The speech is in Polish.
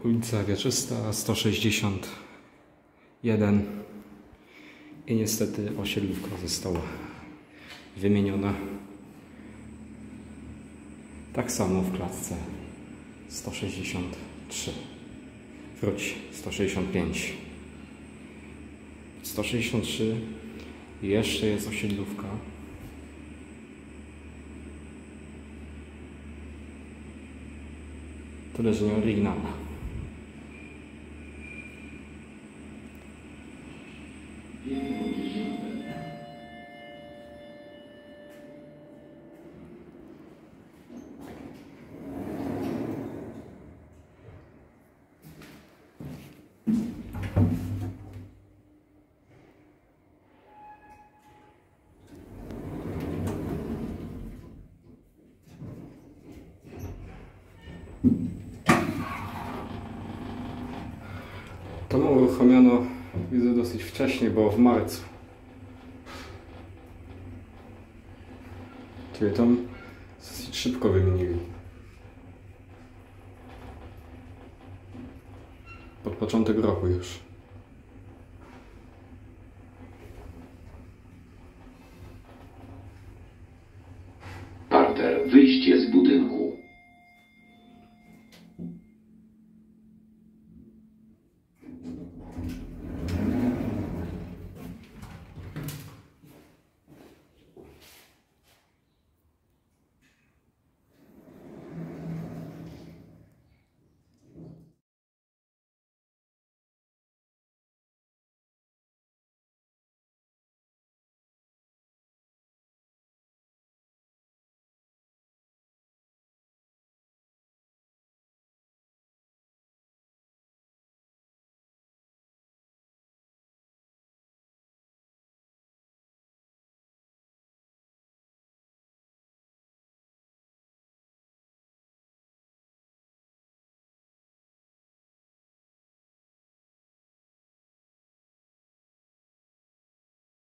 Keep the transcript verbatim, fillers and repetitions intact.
Ulica Wieczysta, sto sześćdziesiąt jeden i niestety osiedlówka została wymieniona. Tak samo w klatce sto sześćdziesiąt trzy. Wróć, sto sześćdziesiąt pięć. sto sześćdziesiąt trzy. Jeszcze jest osiedlówka. Tyle, że nie oryginalna. To uruchomiono, widzę, dosyć wcześnie, bo w marcu. Czyli tam dosyć szybko wymienili. Pod początek roku już. Parter, wyjście